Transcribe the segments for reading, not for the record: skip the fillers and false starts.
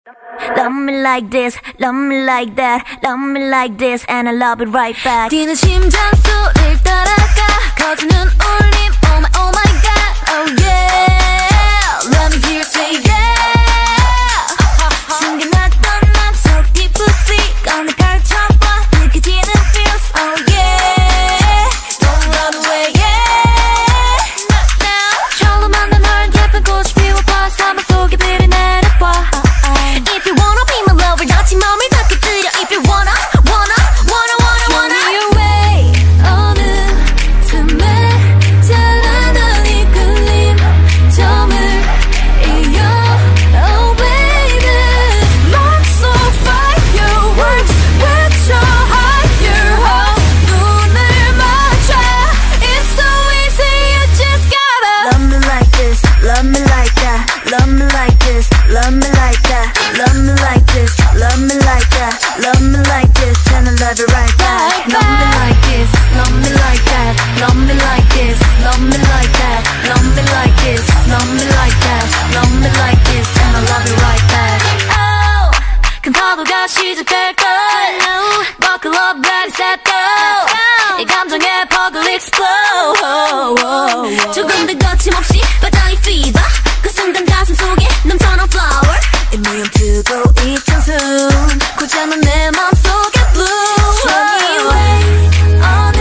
Love me like this, love me like that, love me like this, and I love it right back. 뛰는 심장 소리를 따라가 커지는 울림, oh my god, oh yeah. Let me hear you say yeah. 숨겨놨던 맘속 deeply 꺼내 펼쳐봐 느껴지는 feels, oh yeah. Don't run away, yeah. Not now. 처음 만난 널 예쁜 꽃이 피워봐 사막 속에 불이 내려봐. If you wanna be my lover 다친 마음을 닿게 들여. If you wanna Show me your way. 어느 틈에 잘라난 이끌림 점을 이어 oh baby. 맘속 fireworks 외쳐 higher hope 눈을 맞춰. It's so easy you just gotta Love me like this, love me like that, love me like this, love me like that, love me like this, love me like that, love me like this, and I love it right back. Love me like this, love me like that, love me like this, love me like that, love me like this, love me like that, love me like this, and I love it right back. Oh, 큰 파도가 시작될걸. Buckle up, ready, set, go. 이 감정의 퍽을 explode. 조금 더 거침없이 바다의 fever. 그 순간 가슴 속에 넘쳐난 flower. 이미엄트고 있던 숨 고장난 내 맘속에 blue. Show me your way. 어느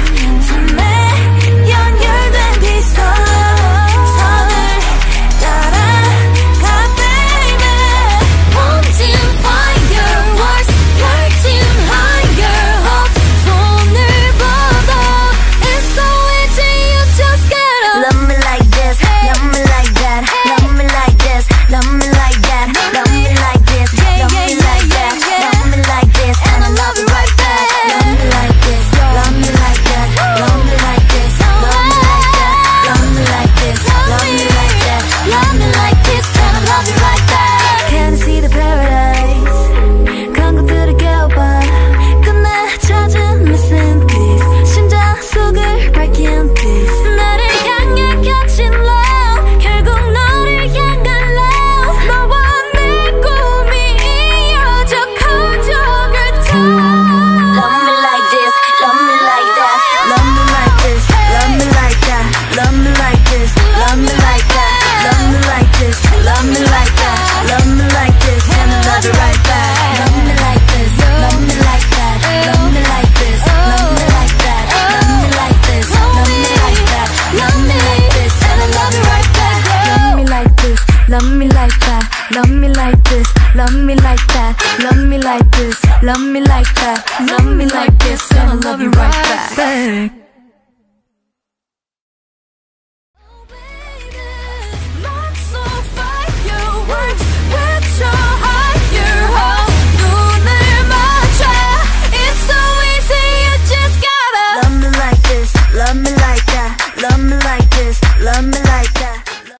틈에 연결된 비서 선을 따라가 baby. Wanting fireworks 펼친 higher hopes 손을 뻗어. It's so easy you just gotta Love me like this, love me like that, love me like this, love me like that, love me like this, love me like that, love me like this, and I love it right back. Love me like this, love me like that, love me like this, love me like that, love me like this, love me like that, love me like this, and I love it right back. Can you see the paradise? 감각들을 깨워봐 끝내 찾은 missing piece 심장 속을 밝힌 peace 나를 향해 겹친 love 결국 너를 향한 love 너와 내 꿈이 이어져 커져 그 Love me like this, love me like that, love me like this, love me like that, love me like this, love me like that, love me like this, love me like that, love me like this, and I love it right back. Love me like this, love me like that, love me like this, love me like that, love me like this, love me like that, love me like this, and I love it right back. Love me like this, love me like that, love me like this, love me like that, love me like this, love me like that, love me like this, and I love you right back.